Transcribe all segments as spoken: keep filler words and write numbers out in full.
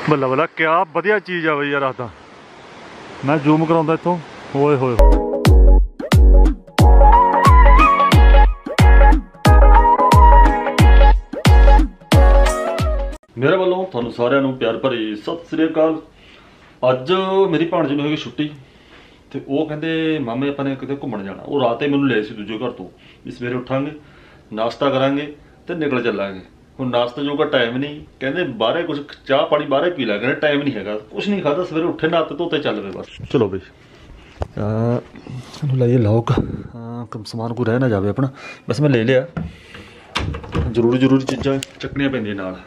ਬੱਲਾ ਬੱਲਾ ਕਿਆ ਵਧੀਆ ਚੀਜ਼ ਆ ਬਈ ਯਾਰ। ਆਹ ਤਾਂ ਮੈਂ ਜ਼ੂਮ ਕਰਾਉਂਦਾ ਇੱਥੋਂ। ਓਏ ਹੋਏ ਮੇਰੇ ਵੱਲੋਂ ਤੁਹਾਨੂੰ ਸਾਰਿਆਂ ਨੂੰ ਪਿਆਰ ਭਰੀ ਸਤਿ ਸ੍ਰੀ ਅਕਾਲ। ਅੱਜ ਮੇਰੀ ਭਾਣਜੀ ਨੂੰ ਹੋਈ ਛੁੱਟੀ ਤੇ ਉਹ ਕਹਿੰਦੇ ਮਾਮੇ ਆਪਾਂ ਨੇ ਕਿਤੇ ਘੁੰਮਣ ਜਾਣਾ। ਉਹ ਰਾਤ ਹੀ ਮੈਨੂੰ ਲੈ ਸੀ ਦੂਜੇ ਘਰ ਤੋਂ ਵੀ ਸਵੇਰੇ ਉੱਠਾਂਗੇ ਨਾਸ਼ਤਾ ਕਰਾਂਗੇ ਤੇ ਨਿਕਲ ਚੱਲਾਂਗੇ। ਹੁਣ ਨਾਸ਼ਤੇ ਜੋਗਾ ਟਾਈਮ ਨਹੀਂ, ਕਹਿੰਦੇ ਬਾਹਰੇ ਕੁਝ ਚਾਹ ਪਾਣੀ ਬਾਹਰੇ ਪੀ ਲਿਆ, ਕਹਿੰਦੇ ਟਾਈਮ ਨਹੀਂ ਹੈਗਾ, ਕੁਛ ਨਹੀਂ ਖਾਦਾ। ਸਵੇਰੇ ਉੱਠੇ ਨਾਤੇ ਧੋਤੇ ਚੱਲ ਪਏ ਬਸ। ਚਲੋ ਬਈ ਇਹਨੂੰ ਲਾਈਏ ਲੌਕ, ਕਮ ਸਮਾਨ ਕੋਈ ਰਹਿ ਨਾ ਜਾਵੇ ਆਪਣਾ। ਬਸ ਮੈਂ ਲੈ ਲਿਆ, ਜ਼ਰੂਰੀ ਜ਼ਰੂਰੀ ਚੀਜ਼ਾਂ ਚੱਕਣੀਆਂ ਪੈਂਦੀਆਂ ਨਾਲ।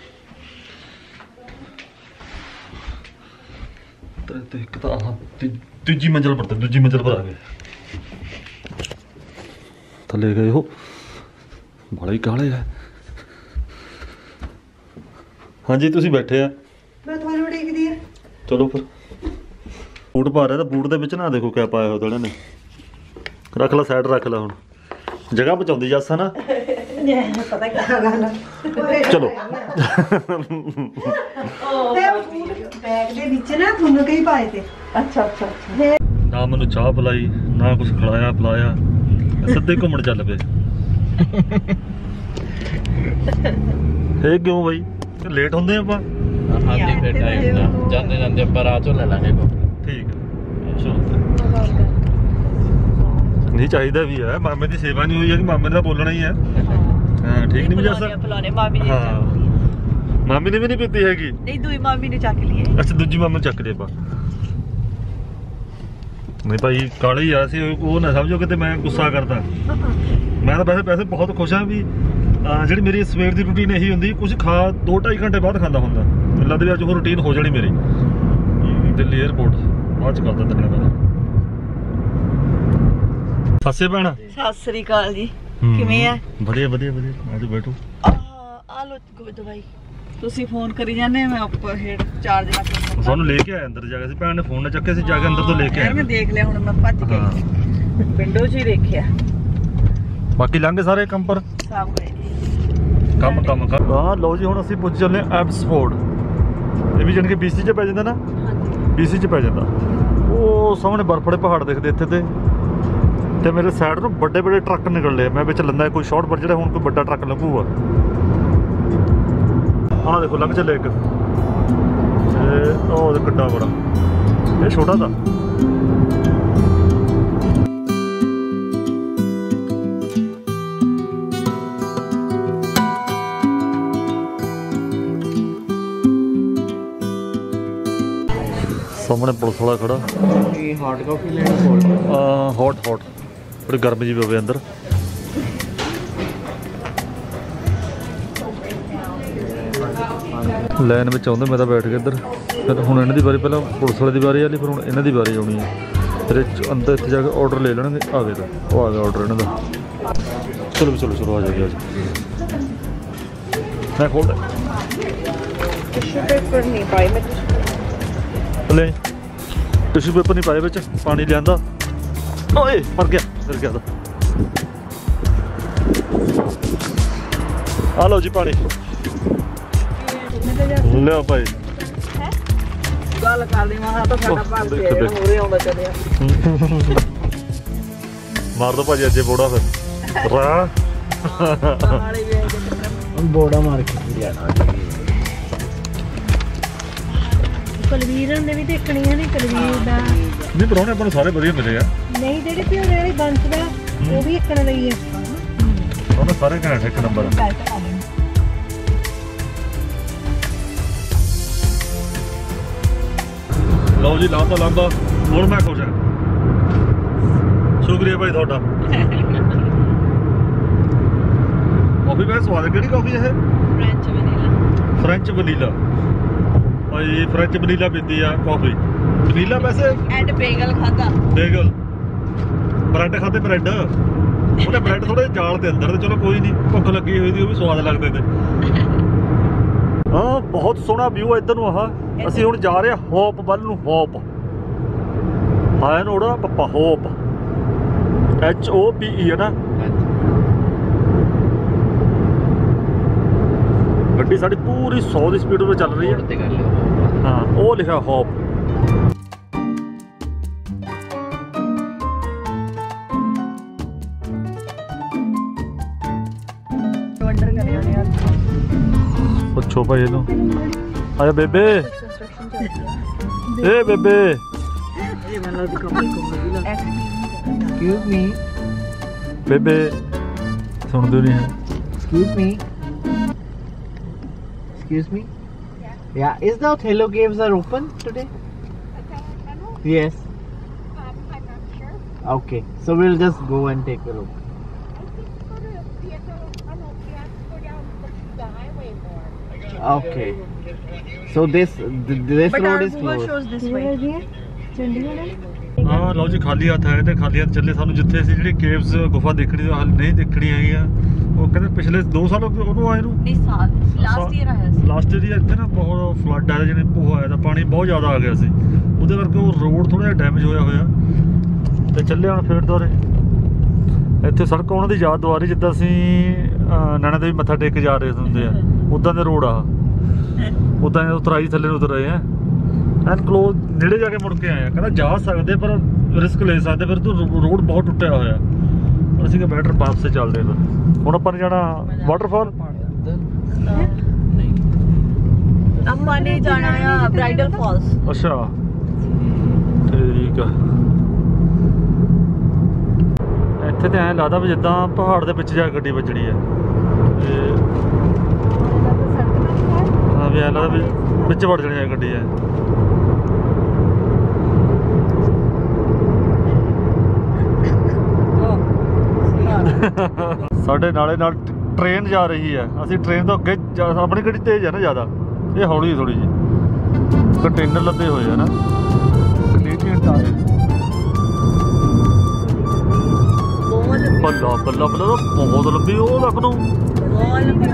ਤੇ ਇੱਕ ਤਾਂ ਆਹ ਤੀਜੀ ਮੰਜ਼ਿਲ ਪਰ, ਦੂਜੀ ਮੰਜ਼ਿਲ ਪਰ ਆ ਗਏ। ਥੱਲੇ ਗਏ ਉਹ ਬੜਾ ਹੀ ਕਾਹਲੇ ਆ। ਹਾਂਜੀ ਤੁਸੀਂ ਬੈਠੇ ਆ, ਮੈਂ ਤੁਹਾਨੂੰ ਉਡੀਕਦੀ ਆ। ਚਲੋ ਫਿਰ ਬੂਟ ਪਾ ਰਿਹਾ ਤਾਂ ਬੂਟ ਦੇ ਵਿੱਚ ਨਾ ਦੇਖੋ ਕਿਆ ਪਾਇਆ ਹੋਇਆ ਉਹਨਾਂ ਨੇ। ਰੱਖ ਲੈ ਸਾਈਡ, ਰੱਖ ਲੈ। ਹੁਣ ਜਗ੍ਹਾ ਬਚਾਉਂਦੀ ਜੱਸ ਹੈ ਨਾ। ਪਤਾ ਕੀ ਗੱਲ ਚਲੋ ਬੈਗ ਦੇ ਵਿੱਚ ਨਾ ਤੁਹਾਨੂੰ ਕਈ ਪਾਏ ਤੇ। ਅੱਛਾ ਅੱਛਾ ਅੱਛਾ। ਨਾ ਮੈਨੂੰ ਚਾਹ ਪਿਲਾਈ ਨਾ ਕੁਛ ਖਿਲਾਇਆ ਪਿਲਾਇਆ, ਸਿੱਧੇ ਘੁੰਮਣ ਚੱਲ ਪਏ। ਇਹ ਕਿਉਂ ਬਈ ਲੇਟ ਹੁੰਦੇ ਆਪਾਂ? ਹਾਂਜੀ ਫਿਰ ਟਾਈਮ ਨਾਲ ਜਾਂਦੇ ਜਾਂਦੇ ਆਪਾਂ ਰਾਹ ਚੋਂ ਲੈ ਲਾਂਗੇ ਕੋ। ਠੀਕ ਹੈ ਚਲੋ। ਨਹੀਂ ਚਾਹੀਦਾ ਵੀ ਹੈ, ਮਾਮੇ ਦੀ ਸੇਵਾ ਨਹੀਂ ਹੋਈ ਹੈ ਕਿ ਮਾਮੇ ਨੇ ਤਾਂ ਬੋਲਣਾ ਹੀ ਹੈ। ਹਾਂ ਠੀਕ ਨਹੀਂ ਮਜਾ ਸਰ। ਫਲਾਣੇ ਮਾਮੀ ਨੇ ਹਾਂ ਮਾਮੀ ਨੇ ਵੀ ਨਹੀਂ ਪੀਤੀ ਹੈਗੀ। ਨਹੀਂ ਦੂਈ ਮਾਮੀ ਨੇ ਚੱਕ ਲਈਏ। ਅੱਛਾ ਦੂਜੀ ਮਾਮੇ ਚੱਕ ਲਈ ਆਪਾਂ। ਨਹੀਂ ਭਾਈ ਕਾਲੇ ਹੀ ਆ ਸੀ, ਉਹ ਨਾ ਸਮਝੋ ਕਿਤੇ ਮੈਂ ਗੁੱਸਾ ਕਰਦਾ। ਮੈਂ ਤਾਂ ਵੈਸੇ ਵੈਸੇ ਬਹੁਤ ਖੁਸ਼ ਹਾਂ ਵੀ ਜਿਹੜੀ ਮੇਰੀ ਸਵੇਰ ਦੀ ਰੂਟੀਨ ਇਹੀ ਹੁੰਦੀ, ਕੁਝ ਖਾ ਦੋ ਢਾਈ ਘੰਟੇ ਬਾਅਦ ਖਾਂਦਾ ਹੁੰਦਾ। ਲੱਗਦਾ ਵੀ ਅੱਜ ਉਹ ਰੂਟੀਨ ਹੋ ਜਾਣੀ ਮੇਰੀ। ਦਿੱਲੀ ਏਅਰਪੋਰਟ ਬਾਅਦ ਚ ਕਰਦਾ ਤੱਕਣਾ ਪਹਿਲਾਂ। ਸੱਸੇ ਭੈਣਾ ਸਤਿ ਸ੍ਰੀ ਅਕਾਲ ਜੀ, ਕਿਵੇਂ ਆ? ਵਧੀਆ ਵਧੀਆ ਵਧੀਆ। ਅੱਜ ਬੈਠੋ। ਆ ਲੋ ਦਵਾਈ ਤੁਸੀਂ ਫੋਨ ਕਰੀ ਜਾਂਦੇ, ਮੈਂ ਉੱਪਰ ਹੇਠ ਚਾਰਜ ਲਾ ਕੇ ਸਾਨੂੰ ਲੈ ਕੇ ਆਇਆ ਅੰਦਰ ਜਾ ਕੇ। ਸੀ ਭੈਣ ਨੇ ਫੋਨ ਨਾ ਚੱਕਿਆ ਸੀ, ਜਾ ਕੇ ਅੰਦਰ ਤੋਂ ਲੈ ਕੇ ਆਇਆ। ਮੈਂ ਦੇਖ ਲਿਆ, ਹੁਣ ਮੈਂ ਭੱਜ ਗਈ ਵਿੰਡੋ 'ਚ ਹੀ ਦੇਖਿਆ। ਬਾਕੀ ਲੰਘੇ ਸਾਰੇ ਕੰਮ ਪਰ ਸਭ ਗਏ ਕੰਮ ਕੰਮ ਕਰ। ਹਾਂ ਲਓ ਜੀ ਹੁਣ ਅਸੀਂ ਪੁੱਜ ਚੱਲੇ ਐਬਸਫੋਰਡ। ਇਹ ਵੀ ਜਾਣੀ ਕਿ ਬੀਸੀ 'ਚ ਪੈ ਜਾਂਦਾ ਨਾ। ਬੀਸੀ 'ਚ ਪੈ ਜਾਂਦਾ। ਉਹ ਸਾਹਮਣੇ ਬਰਫ ਵਾਲੇ ਪਹਾੜ ਦਿਖਦੇ ਇੱਥੇ ਤੇ ਤੇ ਮੇਰੇ ਸਾਈਡ ਨੂੰ ਵੱਡੇ ਵੱਡੇ ਟਰੱਕ ਨਿਕਲ ਲਏ। ਮੈਂ ਵਿੱਚ ਲੰਦਾ ਕੋਈ ਸ਼ਾਰਟ ਪਰ ਜਿਹੜਾ ਹੁਣ ਕੋਈ ਵੱਡਾ ਟਰੱਕ ਲੰਘੂਗਾ। ਆਹ ਦੇਖੋ ਲੰਘ ਚੱਲੇ ਇੱਕ। ਇਹ ਉਹ ਕਿੱਡਾ ਬੜਾ, ਇਹ ਛੋਟਾ ਤਾਂ। ਸਾਹਮਣੇ ਪੁਲਿਸ ਵਾਲਾ ਖੜਾ। ਇਹ ਹੌਟ ਕਾਫੀ ਲੈਣੀ ਕੋਲ। ਹੌਟ ਹੌਟ ਬੜੀ ਗਰਮੀ ਜੀ ਪਵੇ ਅੰਦਰ। ਲਾਈਨ ਵਿੱਚ ਆਉਂਦੇ, ਮੈਂ ਤਾਂ ਬੈਠ ਗਿਆ ਇੱਧਰ। ਫਿਰ ਹੁਣ ਇਹਨਾਂ ਦੀ ਵਾਰੀ, ਪਹਿਲਾਂ ਪੁਲਿਸ ਵਾਲੇ ਦੀ ਵਾਰੀ ਆਲੀ, ਫਿਰ ਹੁਣ ਇਹਨਾਂ ਦੀ ਵਾਰੀ ਆਉਣੀ ਹੈ। ਫਿਰ ਅੰਦਰ ਇੱਥੇ ਜਾ ਕੇ ਆਰਡਰ ਲੈ ਲੈਣਗੇ। ਆ ਗਏ ਤਾਂ ਉਹ ਆ ਗਿਆ ਆਰਡਰ ਇਹਨਾਂ ਦਾ। ਚਲੋ ਚਲੋ ਚਲੋ ਆ ਜਾਏਗਾ ਅੱਜ। ਮੈਂ ਖੋਲਦਾ ਟਿਸ਼ੂ ਪੇਪਰ ਨਹੀਂ ਪਾਏ ਮੈਂ। ਲੈ ਟਿਸ਼ੂ ਪੇਪਰ ਨਹੀਂ ਪਾਏ ਵਿੱਚ, ਪਾਣੀ ਲਿਆਂਦਾ। ਓਏ ਮਰ ਗਿਆ ਫਿਰ ਗਿਆ ਤਾਂ। ਆ ਲਓ ਜੀ ਪਾਣੀ ਲਿਆ ਭਾਈ। ਗੱਲ ਕਰਦੀ ਮਾਂ ਤਾਂ ਸਾਡਾ ਭਾਰ ਤੇ ਹੋਰੇ ਆਉਂਦਾ ਚੱਲਿਆ। ਮਾਰ ਦੋ ਭਾਜੀ ਅੱਜੇ ਬੋੜਾ ਫਿਰ ਰਾ ਵਾਲੇ ਵੀ ਬੋੜਾ ਮਾਰ ਕੇ ਲਿਆਣਾ। ਕੁਲਵੀਰ ਦੇ ਵੀ ਦੇਖਣੀਆਂ ਨੇ। ਕੁਲਵੀਰ ਦਾ ਨਹੀਂ ਪਰੌਣੇ ਆਪਾਂ ਨੂੰ ਸਾਰੇ ਵਧੀਆ ਮਿਲੇ ਆ। ਨਹੀਂ ਜਿਹੜੇ ਪਿਓਰੇ ਵਾਲੀ ਬੰਸ ਦਾ ਉਹ ਵੀ ਇੱਕਣ ਲਈ ਹੈ। ਉਹਨੇ ਸਾਰੇ ਘੈਂਟ ਇੱਕ ਨੰਬਰ। ਲਓ ਜੀ ਲਾਂਦਾ ਲਾਂਦਾ ਹੁਣ ਮੈਂ ਖੁਸ਼ ਹਾਂ। ਸ਼ੁਕਰੀਆ ਭਾਈ ਤੁਹਾਡਾ। ਕਾਫੀ ਬਹੁਤ ਸਵਾਦ ਹੈ। ਕਿਹੜੀ ਕਾਫੀ ਇਹ? French vanilla. ਫ੍ਰੈਂਚ ਵਨੀਲਾ ਭਾਈ। ਫ੍ਰੈਂਚ ਵਨੀਲਾ ਪੀਤੀ ਆ ਕਾਫੀ। ਵਨੀਲਾ ਵੈਸੇ ਐਂਡ ਬੇਗਲ ਖਾਦਾ। ਬੇਗਲ ਬ੍ਰੈਡ ਖਾਦੇ। ਬ੍ਰੈਡ ਉਹਨੇ ਬ੍ਰੈਡ ਥੋੜੇ ਜਾਲ ਤੇ ਅੰਦਰ ਤੇ। ਚਲੋ ਕੋਈ ਨਹੀਂ, ਭੁੱਖ ਲੱਗੀ ਹੋਈ ਸੀ, ਉਹ ਵੀ ਸਵਾਦ ਲੱਗਦੇ ਤੇ। ਹਾਂ ਬਹੁਤ ਸੋਹਣਾ ਵਿਊ ਆ ਇੱਧਰ ਨੂੰ। ਆਹ ਅਸੀਂ ਹੁਣ ਜਾ ਰਹੇ ਹਾਂ ਹੋਪ ਵੱਲ ਨੂੰ। ਹੋਪ ਹਾਂ ਨੋੜਾ ਪੱਪਾ ਹੋਪ ਐਚ ਓ ਪੀ ਈ ਹੈ ਨਾ। ਗੱਡੀ ਸਾਡੀ ਪੂਰੀ ਸੌ ਦੀ ਸਪੀਡ 'ਤੇ ਚੱਲ ਰਹੀ ਹੈ। ਉਹ ਲਿਖਿਆ ਹੋਪ। ਵੰਡਰ ਕਰਿਆ ਨੇ ਅੱਜ ਪੁੱਛੋ ਭਾਈ ਇਹਨੂੰ। ਆਇਆ ਬੇਬੇ, ਏ ਬੇਬੇ। ਇਹ ਮੈਨੂੰ ਦੀ ਕਮਲ ਕੋਲ Excuse me. ਬੇਬੇ ਸੁਣਦੇ ਨਹੀਂ ਹੈ। Excuse me. Excuse me. Yeah. Is the Othello Caves are open today? Yes. Um, I'm not sure. Okay. So we'll just go and take a look. I think go to Pietro, oh no, Pietro, go down the highway more. Okay. So this th- this But road our is Google closed. shows this way. ਹਾਂ ਲਓ ਜੀ, ਖਾਲੀ ਹੱਥ ਆਏ ਤੇ ਖਾਲੀ ਹੱਥ ਚੱਲੇ। ਸਾਨੂੰ ਜਿੱਥੇ ਅਸੀਂ ਜਿਹੜੀ ਕੇਵਸ ਗੁਫਾ ਦੇਖਣੀ ਹਾਲੇ ਨਹੀਂ ਦੇਖਣੀ ਹੈਗੀ ਆ। ਉਹ ਕਹਿੰਦੇ ਪਿਛਲੇ ਦੋ ਸਾਲ ਹੋ ਗਏ ਉਹਨੂੰ ਆਏ ਨੂੰ। ਨਹੀਂ ਸਾਲ ਲਾਸਟ ਈਅਰ ਆਇਆ ਸੀ। ਲਾਸਟ ਈਅਰ ਇੱਥੇ ਨਾ ਬਹੁਤ ਫਲੱਡ ਆਇਆ, ਜਿਹਨੇ ਭੂਆ ਆਇਆ ਤਾਂ ਪਾਣੀ ਬਹੁਤ ਜ਼ਿਆਦਾ ਆ ਗਿਆ ਸੀ। ਉਹਦੇ ਕਰਕੇ ਉਹ ਰੋਡ ਥੋੜਾ ਜਿਹਾ ਡੈਮੇਜ ਹੋਇਆ ਹੋਇਆ ਤੇ ਚੱਲੇ ਹੁਣ ਫੇਰ ਦੁਆਰੇ। ਇੱਥੇ ਸੜਕ ਉਹਨਾਂ ਦੀ ਯਾਦ ਦੁਆਰੀ ਜਿੱਦਾਂ ਅਸੀਂ ਨੈਣਾ ਦੇਵੀ ਮੱਥਾ ਟੇਕ ਕੇ ਜਾ ਰਹੇ ਹੁੰਦੇ ਆ, ਉੱਦਾਂ ਦੇ ਰੋਡ ਆ। ਉੱਦਾਂ ਉਤਰਾਈ ਥੱਲੇ ਨੂੰ ਉਤਰ ਰਹੇ ਆ ਐਨ ਕਲੋਜ਼, ਨੇੜੇ ਜਾ ਕੇ ਮੁੜ ਕੇ ਆਏ ਆ। ਕਹਿੰਦਾ ਜਾ ਸਕਦੇ ਪਰ ਰਿਸਕ ਲੈ ਸਕਦੇ, ਫਿਰ ਤੂੰ ਰੋਡ ਬਹੁਤ ਟੁੱਟਿਆ ਹੋਇਆ। ਪਰ ਅਸੀਂ ਕਿ ਬੈਟਰ ਪਾਸ ਤੇ ਚੱਲਦੇ ਹਾਂ। ਹੁਣ ਆਪਾਂ ਨੇ ਜਾਣਾ ਵਾਟਰਫਾਲ। ਆਪਾਂ ਨੇ ਜਾਣਾ ਆ ਬ੍ਰਾਈਡਲ ਫਾਲਸ। ਅੱਛਾ ਠੀਕ ਆ। ਇੱਥੇ ਤੇ ਐਂ ਲੱਗਦਾ ਵੀ ਜਿੱਦਾਂ ਪਹਾੜ ਦੇ ਵਿੱਚ ਜਾ ਕੇ ਗੱਡੀ ਵੱਜਣੀ ਆ। ਤੇ ਹਾਂ ਵੀ ਐਂ ਲੱਗਦਾ ਵੀ ਵਿੱਚ ਵੜ ਜਾਣੀ ਆ ਗੱਡੀ ਐ। ਸਾਡੇ ਨਾਲੇ ਨਾਲ ਟ੍ਰੇਨ ਜਾ ਰਹੀ ਹੈ। ਅਸੀਂ ਟ੍ਰੇਨ ਤੋਂ ਅੱਗੇ ਆਪਣੀ ਗੱਡੀ ਤੇਜ਼ ਹੈ ਨਾ ਜ਼ਿਆਦਾ, ਇਹ ਹੌਲੀ ਥੋੜੀ ਜਿਹੀ। ਕੰਟੇਨਰ ਲੱਦੇ ਹੋਏ ਆ ਨਾ ਕੈਨੇਡੀਅਨ ਟਾਇਰ। ਬਹੁਤ ਲੰਬੀ ਬੱਲਾ ਬੱਲਾ ਬੱਲਾ ਬਹੁਤ ਲੰਬੀ ਉਹ ਲੱਗ ਨੂੰ। ਬਹੁਤ ਲੰਬੀ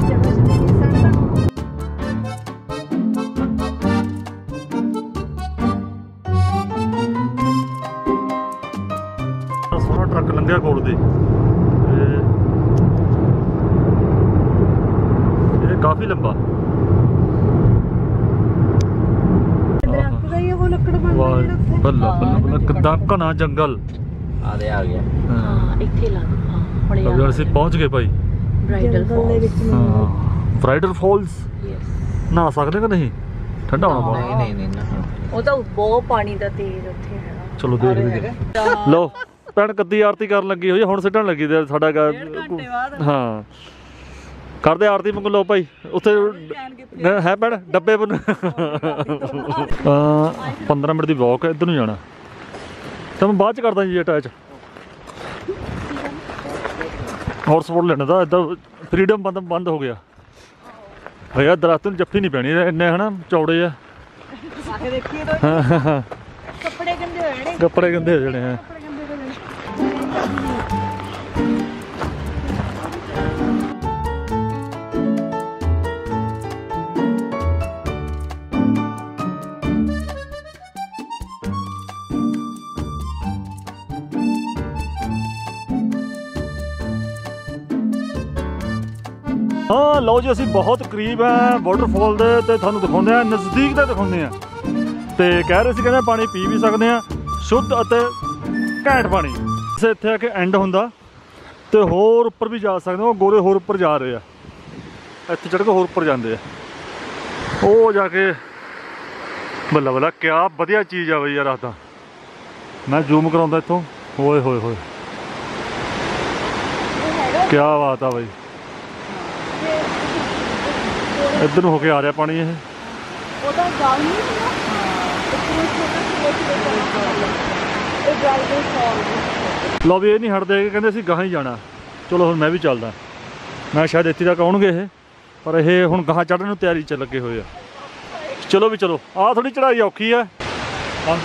ਸੋਹਣਾ ਟਰੱਕ ਲੰਘਿਆ ਕੋਲ ਦੇ। ਇਹ ਕਾਫੀ ਲੰਬਾ। ਬੱਲਾ ਬੱਲਾ ਬੱਲਾ ਕਿੱਦਾਂ ਘਣਾ ਜੰਗਲ। आधे आ गया। ਹਾਂ ਇੱਥੇ ਲੱਗ ਹਾਂ ਹੁਣੇ ਅਬ ਅਸੀਂ ਪਹੁੰਚ ਗਏ ਭਾਈ ਬ੍ਰਾਈਡਲ ਫਾਲਸ। ਹਾਂ ਬ੍ਰਾਈਡਲ ਫਾਲਸ। ਯੈਸ ਨਹਾ ਸਕਦੇ ਕਿ ਨਹੀਂ? ਠੰਡਾ ਹੋਣਾ ਬਹੁਤ। नहीं नहीं नहीं ना। ਉਹ ਤਾਂ ਬਹੁਤ ਪਾਣੀ ਦਾ ਤੇਜ਼ ਉੱਥੇ ਹੈਗਾ। ਚਲੋ ਦੇਖਦੇ ਲੋ ਭੈਣ ਕੱਦੀ ਆਰਤੀ ਕਰਨ ਲੱਗੀ ਹੋਈ ਹੁਣ ਸਿੱਟਣ ਲੱਗੀ ਤੇ ਸਾਡਾ ਡੇਢ ਘੰਟੇ ਬਾਅਦ ਹਾਂ ਕਰਦੇ ਆਰਤੀ ਮੰਗ ਲਓ ਭਾਈ ਉੱਥੇ ਹੈ ਭੈਣ ਡੱਬੇ ਬਨ। ਪੰਦਰਾਂ ਮਿੰਟ ਦੀ ਵਾਕ ਹੈ, ਇੱਧਰ ਨੂੰ ਜਾਣਾ ਤਾਂ ਮੈਂ ਬਾਅਦ ਚ ਕਰਦਾ ਜੀ ਅਟੈਚ। ਹੌਰਸ ਸਪੋਰਟ ਲੈਣਾ ਤਾਂ ਇੱਦਾਂ ਫਰੀडम ਬੰਦ ਬੰਦ ਹੋ ਗਿਆ ਭਈਆ। ਦਰਖਤ ਨੂੰ ਜੱਫੀ ਨਹੀਂ ਪੈਣੀ ਇੰਨੇ ਹਨਾ ਚੌੜੇ ਆ। ਕੱਪੜੇ ਗੰਦੇ ਹੋ ਜਾਣੇ। ਕੱਪੜੇ ਗੰਦੇ ਹੋ ਜਾਣੇ ਆ। ਹਾਂ ਲਓ ਜੀ, ਅਸੀਂ ਬਹੁਤ ਕਰੀਬ ਹੈ ਵਾਟਰਫਾਲ ਦੇ ਤੇ ਤੁਹਾਨੂੰ ਦਿਖਾਉਂਦੇ ਆ, ਨਜ਼ਦੀਕ ਤੇ ਦਿਖਾਉਂਦੇ ਆ। ਤੇ ਕਹਿ ਰਹੇ ਸੀ ਕਹਿੰਦੇ ਪਾਣੀ ਪੀ ਵੀ ਸਕਦੇ ਆ, ਸ਼ੁੱਧ ਅਤੇ ਘੈਂਟ ਪਾਣੀ। ਵੈਸੇ ਇੱਥੇ ਆ ਕੇ ਐਂਡ ਹੁੰਦਾ ਤੇ ਹੋਰ ਉੱਪਰ ਵੀ ਜਾ ਸਕਦੇ ਹੋ। ਗੋਰੇ ਹੋਰ ਉੱਪਰ ਜਾ ਰਹੇ ਆ, ਇੱਥੇ ਚੜ੍ਹ ਕੇ ਹੋਰ ਉੱਪਰ ਜਾਂਦੇ ਆ। ਉਹ ਜਾ ਕੇ ਬੱਲਾ ਬੱਲਾ ਕਿਆ ਵਧੀਆ ਚੀਜ਼ ਆ ਬਈ ਯਾਰ। ਆਹ ਤਾਂ ਮੈਂ ਜ਼ੂਮ ਕਰਾਉਂਦਾ ਇੱਥੋਂ। ਹੋਏ ਹੋਏ ਹੋਏ ਕਿਆ ਬਾਤ ਆ ਬਈ। ਇੱਧਰ ਨੂੰ ਹੋ ਕੇ ਆ ਰਿਹਾ ਪਾਣੀ। ਇਹ ਉਹਦਾ ਗਾਉਂ ਨਹੀਂ ਹੁੰਦਾ। ਇਹ ਬ੍ਰਾਈਡਲ ਫਾਲਸ। ਲਓ ਵੀ ਇਹ ਨਹੀਂ ਹਟਦੇ ਹੈਗੇ, ਕਹਿੰਦੇ ਅਸੀਂ ਗਾਹਾਂ ਹੀ ਜਾਣਾ। ਚਲੋ ਹੁਣ ਮੈਂ ਵੀ ਚੱਲਦਾ। ਮੈਂ ਸ਼ਾਇਦ ਇੱਥੇ ਤੱਕ ਆਉਣਗੇ ਇਹ, ਪਰ ਇਹ ਹੁਣ ਗਾਹਾਂ ਚੜ੍ਹਨ ਨੂੰ ਤਿਆਰੀ 'ਚ ਲੱਗੇ ਹੋਏ ਆ। ਚਲੋ ਵੀ ਚਲੋ। ਆਹ ਥੋੜੀ ਚੜ੍ਹਾਈ ਔਖੀ ਆ। ਹਾਂ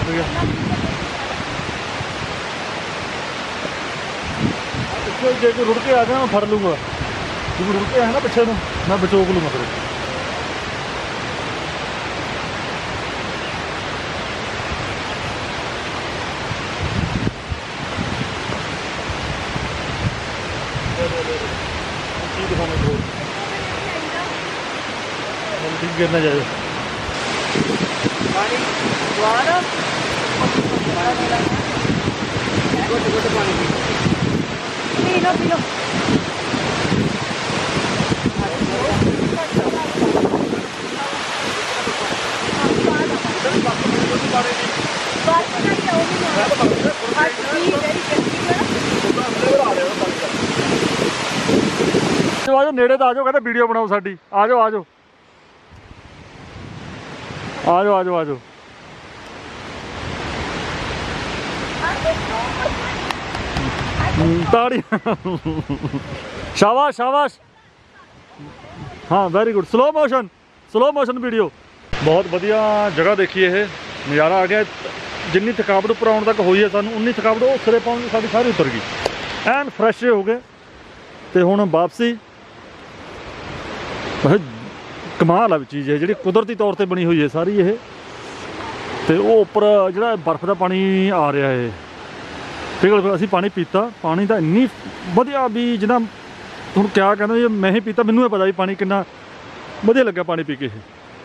ਜੇ ਕੋਈ ਰੁੜ ਕੇ ਆ ਗਿਆ ਮੈਂ ਫੜ ਲੂੰਗਾ। ਜੇ ਕੋਈ ਰੁੜ ਕੇ ਆਇਆ ਨਾ ਪਿੱਛੇ ਨੂੰ ਮੈਂ ਬਚੋਕ ਲੂੰਗਾ ਫਿਰ। गिरना जाए। पानी दोबारा गुड गुड पानी पी लो पी लो ਆ ਜਾਓ ਨੇੜੇ ਤਾਂ ਆ ਜਾਓ ਕਹਿੰਦੇ ਵੀਡੀਓ ਬਣਾਓ ਸਾਡੀ ਆ ਜਾਓ ਆ ਜਾਓ ਆ ਜਾਓ ਆ ਜਾਓ ਆ ਜਾਓ ਤਾੜੀ ਸ਼ਾਬਾਸ਼ ਸ਼ਾਬਾਸ਼ ਹਾਂ very good slow motion slow motion video ਬਹੁਤ ਵਧੀਆ ਜਗ੍ਹਾ ਦੇਖੀ ਇਹ ਨਜ਼ਾਰਾ ਆ ਗਿਆ ਜਿੰਨੀ ਥਕਾਵਟ ਉੱਪਰ ਆਉਣ ਤੱਕ ਹੋਈ ਹੈ ਸਾਨੂੰ ਉਨੀ ਥਕਾਵਟ ਉਹ ਸਿਰੇ ਪਾਉਣ ਸਾਡੀ ਸਾਰੀ ਉਤਰ ਗਈ ਐਨ ਫਰੈਸ਼ ਹੋ ਗਏ ਤੇ ਹੁਣ ਵਾਪਸੀ ਕਮਾਲ ਆ ਵੀ ਚੀਜ਼ ਇਹ ਜਿਹੜੀ ਕੁਦਰਤੀ ਤੌਰ ਤੇ ਬਣੀ ਹੋਈ ਹੈ ਸਾਰੀ ਇਹ ਤੇ ਉਹ ਉੱਪਰ ਜਿਹੜਾ ਬਰਫ਼ ਦਾ ਪਾਣੀ ਆ ਰਿਹਾ ਹੈ ਪਿਘਲ ਅਸੀਂ ਪਾਣੀ ਪੀਤਾ ਪਾਣੀ ਤਾਂ ਇੰਨੀ ਵਧੀਆ ਵੀ ਜਿੱਦਾਂ ਹੁਣ ਕਿਆ ਕਹਿੰਦਾ ਜੀ ਮੈਂ ਹੀ ਪੀਤਾ ਮੈਨੂੰ ਇਹ ਪਤਾ ਵੀ ਪਾਣੀ ਕਿੰਨਾ ਵਧੀਆ ਲੱਗਾ ਪਾਣੀ ਪੀ ਕੇ ਇਹ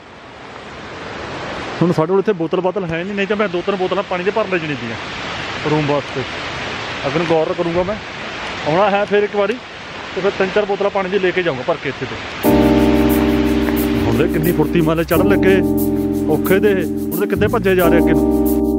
ਹੁਣ ਸਾਡੇ ਕੋਲ ਇੱਥੇ ਬੋਤਲ ਬਾਤਲ ਹੈ ਨਹੀਂ ਨਹੀਂ ਤਾਂ ਮੈਂ ਦੋ ਤਿੰਨ ਬੋਤਲਾਂ ਪਾਣੀ ਦੇ ਭਰ ਲੈ ਜਣੀ ਦੀਆਂ ਰੂਮ ਵਾਸਤੇ ਅਗਰ ਗੌਰ ਕਰੂੰਗਾ ਮੈਂ ਆਉਣਾ ਹੈ ਫਿਰ ਇੱਕ ਵਾਰੀ ਤੇ ਫਿਰ ਤਿੰਨ ਚਾਰ ਬੋਤਲਾਂ ਪਾਣੀ ਦੀ ਲੈ ਕੇ ਜਾਊਂਗਾ ਭਰ ਕੇ ਇੱਥੇ ਤੇ ਹੁਣ ਦੇ ਕਿੰਨੀ ਫੁਰਤੀ ਮਾਲੇ ਚੜ੍ਹਨ ਲੱਗੇ ਔਖੇ ਦੇ ਹੁਣ ਤੇ ਕਿੱਥੇ ਭੱਜੇ ਜਾ ਰਹੇ ਅੱਗੇ ਨੂੰ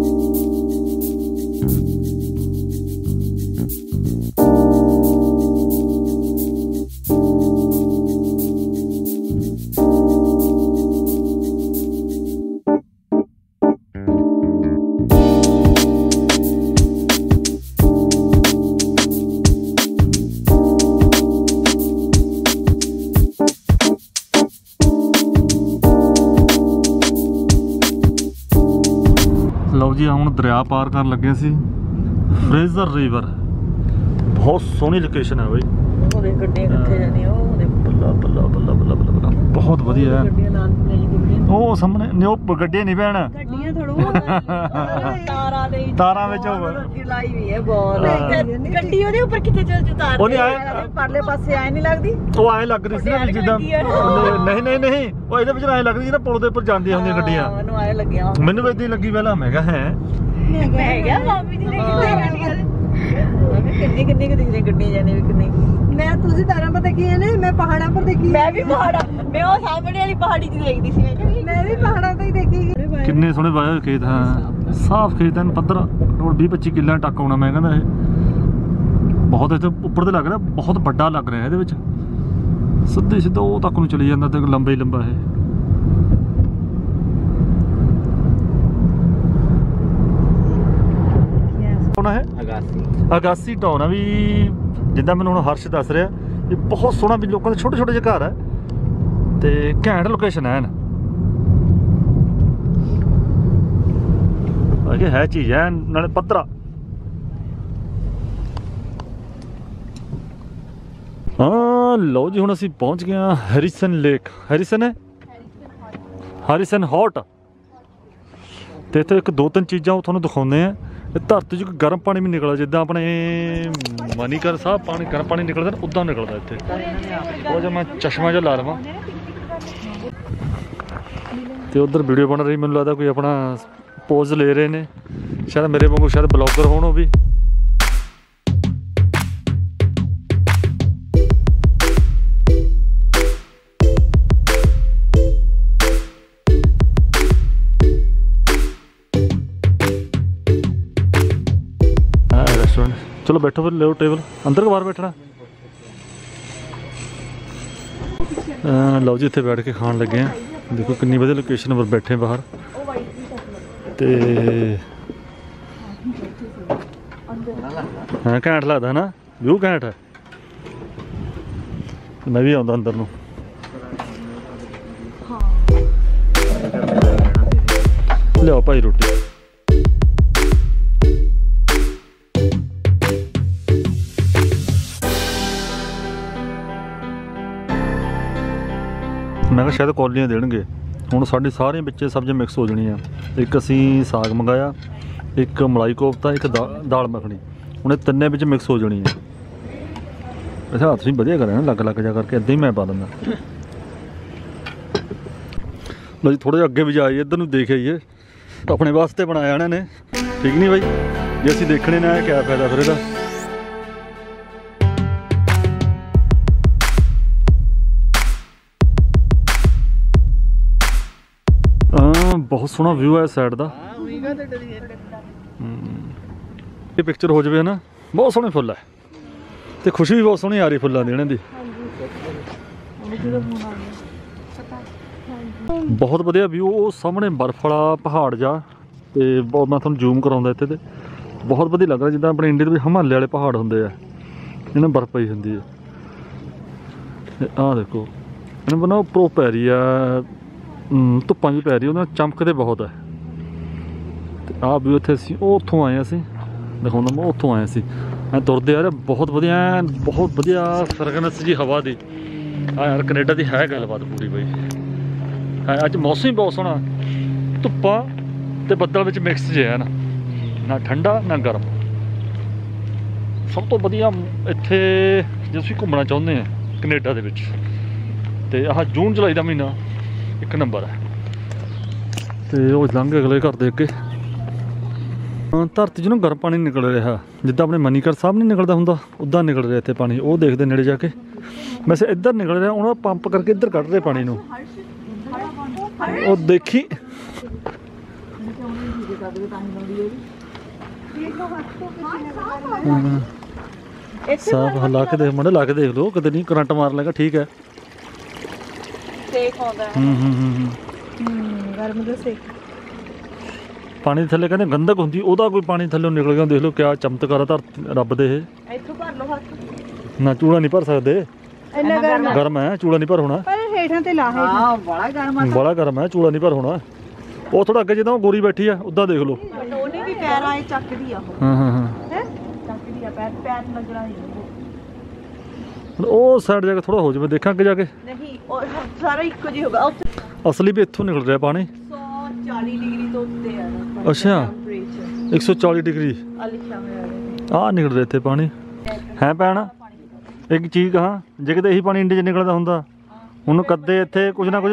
ਲਓ ਜੀ ਹੁਣ ਦਰਿਆ ਪਾਰ ਕਰਨ ਲੱਗੇ ਸੀ ਫਰੇਜ਼ਰ ਰਿਵਰ ਬਹੁਤ ਸੋਹਣੀ ਲੋਕੇਸ਼ਨ ਹੈ ਬਈ ਉਹਦੇ ਗੱਡੀਆਂ ਕਿੱਥੇ ਜਾਣੀਆਂ ਉਹਦੇ ਬੱਲਾ ਬੱਲਾ ਬੱਲਾ ਬੱਲਾ ਬੱਲਾ ਬਹੁਤ ਵਧੀਆ ਹੈ ਗੱਡੀਆਂ ਨਾਲ ਨਹੀਂ ਗੱਡੀਆਂ ਉਹ ਸਾਹਮਣੇ ਨੇ ਉਹ ਗੱਡੀਆਂ ਨਹੀਂ ਭੈਣ ਗੱਡੀਆਂ ਥੋੜੋ ਤਾਰਾਂ ਦੇ ਤਾਰਾਂ ਵਿੱਚ ਲਾਈ ਵੀ ਹੈ ਬਹੁਤ ਗੱਡੀ ਉਹਦੇ ਉੱਪਰ ਕਿੱਥੇ ਚੱਲ ਜੂ ਤਾਰ ਉਹਨੇ ਆਏ ਪਰਲੇ ਪਾਸੇ ਆਏ ਨਹੀਂ ਲੱਗਦੀ ਉਹ ਐਂ ਲੱਗ ਰਹੀ ਸੀ ਨਾ ਜਿੱਦਾਂ ਨਹੀਂ ਨਹੀਂ ਨਹੀਂ ਉਹ ਇਹਦੇ ਵਿੱਚ ਐਂ ਲੱਗ ਰਹੀ ਸੀ ਨਾ ਪੁਲ ਦੇ ਉੱਪਰ ਜਾਂਦੀਆਂ ਹੁੰਦੀਆਂ ਗੱਡੀਆਂ ਮੈਨੂੰ ਆਏ ਲੱਗਿਆ ਮੈਨੂੰ ਵੀ ਇਦਾਂ ਲੱਗੀ ਪਹਿਲਾਂ ਮੈਂ ਕਿਹਾ ਹੈ ਮੈਂ ਗਿਆ ਮਾਮੀ ਦੀ ਲੈ ਕੇ ਕਿੰਨੀ ਕਿੰਨੀ ਕਿੰਨੀ ਗੱਡੀਆਂ ਜਾਣੇ ਵੀ ਕਿੰਨੀ ਮੈਂ ਤੁਸੀਂ ਤਾਰਾਂ ਪਰ ਦੇਖੀਆਂ ਨੇ ਮੈਂ ਪਹਾੜਾਂ ਪਰ ਦੇਖੀ ਮੈਂ ਵੀ ਪਹਾੜਾ ਮੈਂ ਉਹ ਸਾਹਮਣੇ ਵਾਲੀ ਪਹਾੜੀ ਦੀ ਦੇਖਦੀ ਸੀ ਮੈਂ ਕਿਹਾ ਮੈਂ ਵੀ ਪਹਾੜਾਂ ਤੇ ਹੀ ਦੇਖੀ ਕਿੰਨੇ ਸੋਹਣੇ ਵਾਏ ਹੋਏ ਖੇਤ ਹਾਂ ਸਾਫ਼ ਖੇਤ ਹਨ ਪੱਧਰ ਰੋਡ ਵੀਹ ਪੱਚੀ ਕਿੱਲਿਆਂ ਟੱਕ ਆਉਣਾ ਮੈਂ ਕਹਿੰਦਾ ਇਹ ਬਹੁਤ ਇੱਥੇ ਉੱਪਰ ਤੇ ਲੱਗ ਰਿਹਾ ਬਹੁਤ ਵੱਡਾ ਲੱਗ ਰਿਹਾ ਇਹਦੇ ਵਿੱਚ ਸਿੱਧੇ ਸਿੱਧਾ ਉਹ ਤੱਕ ਨੂੰ ਚਲੀ ਜਾਂਦਾ ਤੇ ਲੰਬਾ ਹੀ ਲੰਬਾ ਇਹ ਕੌਣ ਹੈ अगासी ਅਗਾਸੀ ਟਾਊਨ ਆ ਵੀ ਜਿੱਦਾਂ ਮੈਨੂੰ ਹੁਣ ਹਰਸ਼ ਦੱਸ ਰਿਹਾ ਇਹ ਬਹੁਤ ਸੋਹਣਾ ਵੀ ਲੋਕਾਂ ਦੇ ਛੋਟੇ ਛੋਟੇ ਜਿਹੇ ਘਰ ਹੈ ਤੇ ਘੈਂਟ ਲੋਕੇਸ਼ਨ ਹੈ ਅਗੇ ਹੈ ਚੀਜ਼ ਹੈ ਨਾਲੇ ਪੱਧਰਾ ਹਾਂ ਲਓ ਜੀ ਹੁਣ ਅਸੀਂ ਪਹੁੰਚ ਗਏ ਹਾਂ ਹੈਰੀਸਨ ਲੇਕ ਹੈਰੀਸਨ ਹੈ ਹੈਰੀਸਨ ਹੌਟ ਤੇ ਇੱਥੇ ਇੱਕ ਦੋ ਤਿੰਨ ਚੀਜ਼ਾਂ ਉਹ ਤੁਹਾਨੂੰ ਦਿਖਾਉਂਦੇ ਆ ਇਹ ਧਰਤੀ 'ਚ ਗਰਮ ਪਾਣੀ ਵੀ ਨਿਕਲਦਾ ਜਿੱਦਾਂ ਆਪਣੇ ਮਨੀਕਰ ਸਾਹਿਬ ਪਾਣੀ ਗਰਮ ਪਾਣੀ ਨਿਕਲਦਾ ਨਾ ਉੱਦਾਂ ਨਿਕਲਦਾ ਇੱਥੇ ਉਹ ਜੇ ਮੈਂ ਚਸ਼ਮਾ ਜਿਹਾ ਲਾ ਲਵਾਂ ਤੇ ਉਧਰ ਵੀਡੀਓ ਬਣ ਰਹੀ ਮੈਨੂੰ ਲੱਗਦਾ ਕੋਈ ਆਪਣਾ ਪੋਜ਼ ਲੈ ਰਹੇ ਨੇ ਸ਼ਾਇਦ ਮੇਰੇ ਵਾਂਗੂ ਸ਼ਾਇਦ ਬਲੌਗਰ ਹੋਣ ਉਹ ਵੀ चलो बैठो फिर लो टेबल अंदर के बाहर बैठना लो जी इतने बैठ के खान लगे हैं देखो कितनी वधिया लोकेशन पर बैठे बाहर ते हाँ घैंट लगता है ना व्यू घैंट है मैं भी आंदा अंदर नूं लियाओ भाई रोटी मैं कहा शायद कौलियाँ देणगे ਹੁਣ ਸਾਡੀ ਸਾਰੀਆਂ ਵਿੱਚ ਸਬਜ਼ੀਆਂ ਮਿਕਸ ਹੋ ਜਾਣੀਆਂ ਇੱਕ ਅਸੀਂ ਸਾਗ ਮੰਗਾਇਆ ਇੱਕ ਮਲਾਈ ਕੋਫਤਾ ਇੱਕ ਦਾਲ ਮੱਖਣੀ ਹੁਣ ਇਹ ਤਿੰਨੇ ਵਿੱਚ ਮਿਕਸ ਹੋ ਜਾਣੀ ਹੈ ਅੱਛਾ ਤੁਸੀਂ ਵਧੀਆ ਕਰਿਆ ਨਾ ਲੱਗ ਲੱਗ ਜਾ ਕਰਕੇ ਇੱਦਾਂ ਹੀ ਮੈਂ ਪਾ ਦਿੰਦਾ ਲਓ ਜੀ ਥੋੜ੍ਹਾ ਜਿਹਾ ਅੱਗੇ ਵੀ ਜਾਈਏ, ਇੱਧਰ ਨੂੰ ਦੇਖ ਆਈਏ। ਆਪਣੇ ਵਾਸਤੇ ਬਣਾਇਆ ਇਹਨਾਂ ਨੇ, ਠੀਕ ਨਹੀਂ ਬਾਈ? ਜੇ ਅਸੀਂ ਦੇਖਣੇ ਨਾ ਕਿਆ ਫਾਇਦਾ ਫਿਰ ਇਹਦਾ। ਹਾਂ ਬਹੁਤ ਸੋਹਣਾ ਵਿਊ ਹੈ ਇਸ ਸਾਈਡ ਦਾ। ਇਹ ਪਿਕਚਰ ਹੋ ਜਾਵੇ ਨਾ, ਬਹੁਤ ਸੋਹਣੇ ਫੁੱਲ ਹੈ ਤੇ ਖੁਸ਼ੀ ਵੀ ਬਹੁਤ ਸੋਹਣੀ ਆ ਰਹੀ ਫੁੱਲਾਂ ਦੀ ਇਹਨਾਂ ਦੀ। ਬਹੁਤ ਵਧੀਆ ਵਿਊ। ਉਹ ਸਾਹਮਣੇ ਬਰਫ਼ ਵਾਲਾ ਪਹਾੜ ਜਾ, ਤੇ ਬਹੁਤ ਮੈਂ ਤੁਹਾਨੂੰ ਜ਼ੂਮ ਕਰਾਉਂਦਾ ਇੱਥੇ, ਤੇ ਬਹੁਤ ਵਧੀਆ ਲੱਗ ਰਿਹਾ ਜਿੱਦਾਂ ਆਪਣੇ ਇੰਡੀਆ ਦੇ ਵਿੱਚ ਹਿਮਾਲਿਆ ਵਾਲੇ ਪਹਾੜ ਹੁੰਦੇ ਆ, ਇਹਨਾਂ ਬਰਫ਼ ਪਈ ਹੁੰਦੀ ਹੈ। ਆਹ ਦੇਖੋ ਇਹਨਾਂ ਬਣਾ ਉੱਪਰੋਂ ਪੈ ਰਹੀ ਆ, ਧੁੱਪਾਂ ਵੀ ਪੈ ਰਹੀ, ਉਹਨਾਂ ਚਮਕਦੇ ਬਹੁਤ ਹੈ। ਤੇ ਆਹ ਵੀ ਉੱਥੇ ਅਸੀਂ ਉਹ ਉੱਥੋਂ ਆਏ ਅਸੀਂ, ਦਿਖਾਉਂਦਾ ਮੈਂ ਉੱਥੋਂ ਆਏ ਸੀ। ਐਂ ਤੁਰਦੇ ਆ ਰਹੇ, ਬਹੁਤ ਵਧੀਆ ਬਹੁਤ ਵਧੀਆ ਫਰਗਨੈਸ ਜੀ ਹਵਾ ਦੀ। ਆ ਯਾਰ ਕੈਨੇਡਾ ਦੀ ਹੈ ਗੱਲਬਾਤ ਪੂਰੀ ਬਈ। ਹੈ ਅੱਜ ਮੌਸਮ ਹੀ ਬਹੁਤ ਸੋਹਣਾ, ਧੁੱਪਾਂ ਤੇ ਬੱਦਲ ਵਿੱਚ ਮਿਕਸ ਜਿਹਾ ਨਾ, ਨਾ ਠੰਡਾ ਨਾ ਗਰਮ। ਸਭ ਤੋਂ ਵਧੀਆ ਇੱਥੇ ਜੇ ਤੁਸੀਂ ਘੁੰਮਣਾ ਚਾਹੁੰਦੇ ਆ ਕੈਨੇਡਾ ਦੇ ਵਿੱਚ, ਤੇ ਆਹ ਜੂਨ ਜੁਲਾਈ ਦਾ ਮਹੀਨਾ ਇੱਕ ਨੰਬਰ ਹੈ। ਤੇ ਉਹ ਲੰਘ ਅਗਲੇ ਘਰ ਦੇ ਅੱਗੇ ਧਰਤੀ 'ਚ ਨਾ ਗਰਮ ਪਾਣੀ ਨਿਕਲ ਰਿਹਾ, ਜਿੱਦਾਂ ਆਪਣੇ ਮਨੀਕਰ ਸਾਹਿਬ ਨਹੀਂ ਨਿਕਲਦਾ ਹੁੰਦਾ, ਉੱਦਾਂ ਨਿਕਲ ਰਿਹਾ ਇੱਥੇ ਪਾਣੀ। ਉਹ ਦੇਖਦੇ ਨੇੜੇ ਜਾ ਕੇ, ਵੈਸੇ ਇੱਧਰ ਨਿਕਲ ਰਿਹਾ, ਉਹਨਾਂ ਪੰਪ ਕਰਕੇ ਇੱਧਰ ਕੱਢ ਰਹੇ ਪਾਣੀ ਨੂੰ। ਉਹ ਦੇਖੀ ਸਾਫ ਲਾ ਕੇ ਦੇਖ ਮੁੰਡੇ, ਲਾ ਕੇ ਦੇਖ ਲਓ, ਕਦੇ ਨਹੀਂ ਕਰੰਟ ਮਾਰ ਲੇਗਾ। ਠੀਕ ਹੈ, ਸੇਕ ਆਉਂਦਾ ਹੂੰ ਹੂੰ ਹੂੰ ਹੂੰ ਗਰਮ ਦਾ ਸੇਕ। ਪਾਣੀ ਦੇ ਥੱਲੇ ਕਹਿੰਦੇ ਗੰਧਕ ਹੁੰਦੀ, ਉਹਦਾ ਕੋਈ ਪਾਣੀ ਥੱਲੇ ਨਿਕਲ ਗਿਆ। ਦੇਖ ਲਓ ਕਿਆ ਚਮਤਕਾਰ ਆ ਧਰਤੀ ਰੱਬ ਦੇ। ਇਹ ਇੱਥੋਂ ਭਰ ਲਓ ਹੱਥ। ਨਾ ਚੂੜਾ ਨਹੀਂ ਭਰ ਸਕਦੇ, ਇੰਨਾ ਗਰਮ ਗਰਮ ਹੈ, ਚੂੜਾ ਨਹੀਂ ਭਰ ਹੋਣਾ। ਪਰ ਹੇਠਾਂ ਤੇ ਲਾ ਹੈ ਹਾਂ ਬੜਾ ਗਰਮ ਆ। ਬੜਾ ਗਰਮ ਹੈ, ਚੂੜਾ ਨਹੀਂ ਭਰ ਹੋਣਾ। ਉਹ ਥੋੜਾ ਅੱਗੇ ਜਿੱਦਾਂ ਉਹ ਗੋਰੀ ਬੈਠੀ ਆ ਉੱਦਾਂ ਦੇਖ ਲਓ। ਉਹਨੇ ਵੀ ਪੈਰ ਆਏ ਚੱਕਦੀ ਆ ਉਹ, ਹਾਂ ਹਾਂ ਹਾਂ ਹੈ ਚੱਕਦੀ ਆ ਪੈਰ, ਪੈਰ ਲੱਗਣਾ ਨਹੀਂ। ਉਹ ਸਾਈਡ ਜਾ ਕੇ ਥੋੜਾ ਹੋ ਜਾਵੇ, ਦੇਖਾਂ ਅੱਗੇ ਜਾ ਕੇ। ਨਹੀਂ ਉਹ ਸਾਰਾ ਇੱਕੋ ਜਿਹਾ ਹੋਗਾ। ਉੱਥੇ ਅਸਲੀ ਵੀ ਇੱਥੋਂ ਨਿਕਲ ਰਿਹਾ ਪਾਣੀ, ਸੌ ਚਾਲੀ ਡਿਗਰੀ ਤੋਂ ਉੱਤੇ ਆ। ਅੱਛਾ ਇੱਕ ਸੌ ਚਾਲੀ ਡਿਗਰੀ ਆ ਲਿਖਿਆ ਹੋਇਆ ਆਹ ਨਿਕਲ ਰਿਹਾ ਇੱਥੇ ਪਾਣੀ। ਹੈ ਭੈਣ ਇੱਕ ਚੀਜ਼ ਕਹਾਂ, ਜੇ ਕਿਤੇ ਇਹੀ ਪਾਣੀ ਇੰਡੀਆ 'ਚ ਨਿਕਲਦਾ ਹੁੰਦਾ, ਹੁਣ ਕਦੇ ਇੱਥੇ ਕੁਝ ਨਾ ਕੁਝ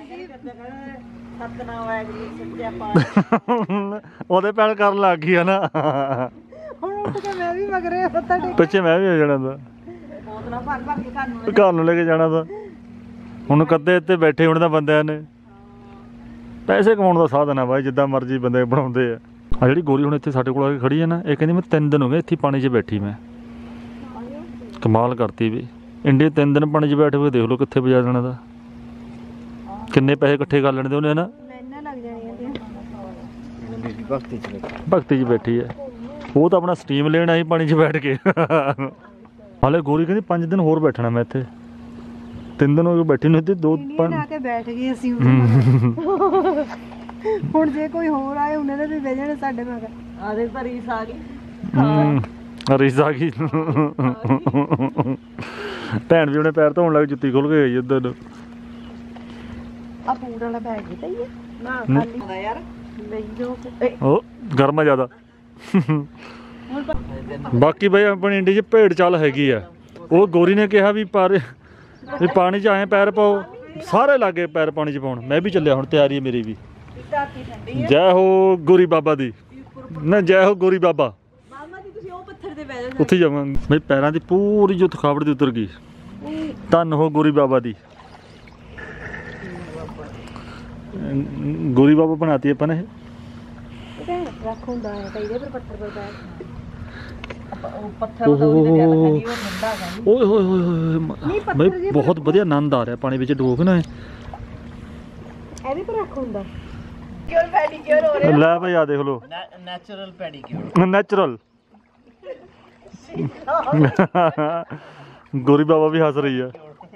ਸਤਨਾ ਵਾਹਿਗੁਰੂ ਸੱਚਾ ਪਾਤਸ਼ਾਹ ਉਹਦੇ ਪੈਣ ਕਰਨ ਲੱਗ ਗਈ ਆ ਨਾ। ਹੁਣ ਉੱਠ ਕੇ ਮੈਂ ਵੀ ਮਗਰੇ ਹੱਥਾਂ ਟੇਕ। ਪਿੱਛੇ ਮੈਂ ਵੀ ਹੋ ਜਾਣਾ ਦਾ, ਬੋਤਲਾਂ ਭਰ ਭਰ ਕੇ ਘਰ ਨੂੰ ਘਰ ਨੂੰ ਲੈ ਕੇ ਜਾਣਾ ਦਾ। ਹੁਣ ਕਦੇ ਇੱਥੇ ਬੈਠੇ ਹੋਣੇ ਤਾਂ ਬੰਦਿਆਂ ਨੇ ਪੈਸੇ ਕਮਾਉਣ ਦਾ ਸਾਧਨ ਆ ਬਾਈ, ਜਿੱਦਾਂ ਮਰਜ਼ੀ ਬੰਦੇ ਬਣਾਉਂਦੇ ਆ। ਆ ਜਿਹੜੀ ਗੋਰੀ ਹੁਣ ਇੱਥੇ ਸਾਡੇ ਕੋਲ ਆ ਕੇ ਖੜੀ ਹੈ ਨਾ, ਇਹ ਕਹਿੰਦੀ ਮੈਂ ਤਿੰਨ ਦਿਨ ਹੋ ਗਏ ਇੱਥੇ ਪਾਣੀ 'ਚ ਬੈਠੀ। ਮੈਂ ਕਮਾਲ ਕਰਤੀ ਵੀ, ਇੰਡੀਆ ਤਿੰਨ ਦਿਨ ਪਾਣੀ 'ਚ ਬੈਠੇ ਹੋਏ, ਦੇਖ ਲਓ ਕਿੱਥੇ ਪਜਾ ਜਾਣਾ ਦਾ, ਕਿੰਨੇ ਪੈਸੇ ਇਕੱਠੇ ਕਰ ਲੈਣੇ ਦੇ ਉਹਨੇ ਨਾ। ਮੈਨਾਂ ਲੱਗ ਜਾਣੀਆਂ ਭਗਤੀ ਚ ਭਗਤੀ 'ਚ ਬੈਠੀ ਹੈ, ਉਹ ਤਾਂ ਆਪਣਾ ਸਟੀਮ ਲੈਣ ਆਈ ਪਾਣੀ 'ਚ ਬੈਠ ਕੇ। ਹਾਲੇ ਗੋਰੀ ਕਹਿੰਦੀ ਪੰਜ ਦਿਨ ਹੋਰ ਬੈਠਣਾ ਮੈਂ ਇੱਥੇ, ਤਿੰਨ ਦਿਨ ਹੋ ਗਏ ਬੈਠੀ ਨੂੰ ਇੱਥੇ। ਦੋ ਨਹੀਂ ਲਾ ਕੇ ਬੈਠ ਗਏ ਅਸੀਂ। ਹੁਣ ਜੇ ਕੋਈ ਹੋਰ ਆਏ ਉਹਨਾਂ ਨੇ ਵੀ ਬਹਿ ਜਾਣੇ ਸਾਡੇ ਮਗਰ। ਆਦੇ ਭਰੀ ਸਾਰੀ ਰੀਸ ਆ ਗਈ। ਭੈਣ ਵੀ ਉਹਨੇ ਪੈਰ ਧੋਣ ਲੱਗ, ਜੁੱਤੀ ਖੁੱਲ ਕੇ ਗਈ ਉੱਧਰ ਨੂੰ। ਆ ਪੂੜ ਵਾਲਾ ਬੈਗ ਹੀ ਤਾਂ ਹੀ ਹੈ ਨਾ ਖਾਲੀ ਹੁੰਦਾ ਯਾਰ, ਲਈ ਜੋ ਉਹ ਗਰਮ ਆ ਜ਼ਿਆਦਾ। ਬਾਕੀ ਬਈ ਆਪਣੇ ਇੰਡੀਆ 'ਚ ਭੇਡ ਚਾਲ ਹੈਗੀ ਆ। ਉਹ ਗੋਰੀ ਨੇ ਕਿਹਾ ਵੀ ਪਰ ਵੀ ਪਾਣੀ 'ਚ ਆਏ ਪੈਰ ਪਾਓ, ਸਾਰੇ ਲਾਗੇ ਪੈਰ ਪਾਣੀ 'ਚ ਪਾਉਣ। ਮੈਂ ਵੀ ਚੱਲਿਆ, ਹੁਣ ਤਿਆਰੀ ਹੈ ਮੇਰੀ ਵੀ। ਧਰਤੀ ਠੰਡੀ ਹੈ। ਜੈ ਹੋ ਗੋਰੀ ਬਾਬਾ ਦੀ, ਨਾ ਜੈ ਹੋ ਗੋਰੀ ਬਾਬਾ। ਮਾਮਾ ਜੀ ਤੁਸੀਂ ਉਹ ਪੱਥਰ ਤੇ ਬਹਿ ਜਾਓ। ਉੱਥੇ ਜਾਵਾਂਗੇ ਬਈ, ਪੈਰਾਂ ਦੀ ਪੂਰੀ ਜੋ ਥਕਾਵਟ ਦੀ ਉਤਰ ਗਈ। ਧੰਨ ਹੋ ਗੋਰੀ ਬਾਬਾ ਦੀ। ਗੋਰੀ ਬਾਬਾ ਬਣਾਤੀ ਆਪਾਂ ਨੇ। ਰੱਖ ਹੁੰਦਾ ਹੈ ਤਾਂ ਇਹਦੇ ਪਰ ਪੱਥਰ ਪਰ ਬੈਠ। ਉਹ ਪੱਥਰ ਤਾਂ ਉਹਦੇ ਤੇ ਲੱਗਾ ਨਹੀਂ, ਉਹ ਠੰਡਾ ਹੈਗਾ। ਓਏ ਹੋਏ ਹੋਏ ਹੋਏ ਬਈ, ਬਹੁਤ ਵਧੀਆ ਆਨੰਦ ਆ ਰਿਹਾ ਪਾਣੀ ਵਿੱਚ ਡੋਬ ਨਾ। ਇਹਦੇ ਪਰ ਰੱਖ ਹੁੰਦਾ। ਕਿਉਂ ਪੈਡੀਕਿਉਰ ਹੋ ਰਿਹਾ? ਲੈ ਭਾਈ ਆ ਦੇਖ ਲਓ, ਨੈਚੁਰਲ ਪੈਡੀਕਿਉਰ। ਨੈਚੁਰਲ। ਗੋਰੀ ਬਾਬਾ ਵੀ ਹੱਸ ਰਹੀ ਆ।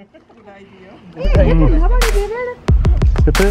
ਕਿੱਥੇ?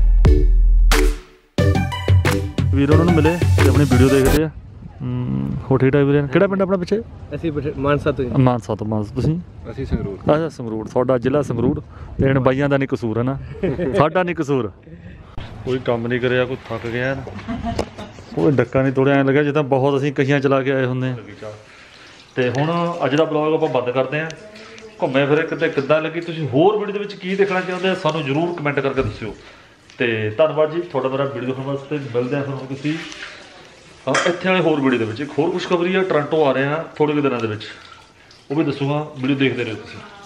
ਵੀਰ ਉਹਨਾਂ ਨੂੰ ਮਿਲੇ ਤੇ ਆਪਣੀ ਵੀਡੀਓ ਦੇਖਦੇ ਆ। ਹੋ ਠੀਕ ਠਾਕ ਵੀਰੇ ਕਿਹੜਾ ਪਿੰਡ ਆਪਣਾ ਪਿੱਛੇ ਅਸੀਂ ਮਾਨਸਾ ਤੋਂ ਮਾਨਸਾ ਤੋਂ ਮਾਨਸਾ ਤੁਸੀਂ ਅਸੀਂ ਸੰਗਰੂਰ ਅੱਛਾ ਸੰਗਰੂਰ ਤੁਹਾਡਾ ਜ਼ਿਲ੍ਹਾ ਸੰਗਰੂਰ ਤੇ ਇਹਨਾਂ ਬਾਈਆਂ ਦਾ ਨਹੀਂ ਕਸੂਰ ਹੈ ਨਾ ਸਾਡਾ ਨਹੀਂ ਕਸੂਰ ਕੋਈ ਕੰਮ ਨਹੀਂ ਕਰਿਆ ਕੋਈ ਥੱਕ ਗਿਆ ਕੋਈ ਡੱਕਾ ਨਹੀਂ ਤੋੜਿਆ ਐਂ ਲੱਗਿਆ ਜਿੱਦਾਂ ਬਹੁਤ ਅਸੀਂ ਕਹੀਆਂ ਚਲਾ ਕੇ ਆਏ ਹੁੰਦੇ ਤੇ ਹੁਣ ਅੱਜ ਦਾ ਬਲੌਗ ਆਪਾਂ ਬੰਦ ਕਰਦੇ ਹਾਂ ਘੁੰਮੇ ਫਿਰੇ ਕਿਤੇ ਕਿੱਦਾਂ ਲੱਗੀ ਤੁਸੀਂ ਹੋਰ ਵੀਡੀਓ ਦੇ ਵਿੱਚ ਕੀ ਦੇਖਣਾ ਚਾਹੁੰਦੇ ਆ ਸਾਨੂੰ ਜ਼ਰੂਰ ਕਮੈਂਟ ਕਰਕੇ ਦੱਸਿਓ ਤੇ ਧੰਨਵਾਦ ਜੀ ਤੁਹਾਡਾ ਮੇਰਾ ਵੀਡੀਓ ਦੇਖਣ ਵਾਸਤੇ ਮਿਲਦੇ ਆ ਤੁਹਾਨੂੰ ਤੁਸੀਂ ਇੱਥੇ ਵਾਲੇ ਹੋਰ ਵੀਡੀਓ ਦੇ ਵਿੱਚ ਇੱਕ ਹੋਰ ਖੁਸ਼ਖਬਰੀ ਆ ਟੋਰਾਂਟੋ ਆ ਰਹੇ ਆ ਥੋੜ੍ਹੇ ਕੁ ਦਿਨਾਂ ਦੇ ਵਿੱਚ ਉਹ ਵੀ ਦੱਸੂਗਾ ਵੀਡੀਓ ਦੇਖਦੇ ਰਹੋ ਤੁਸੀਂ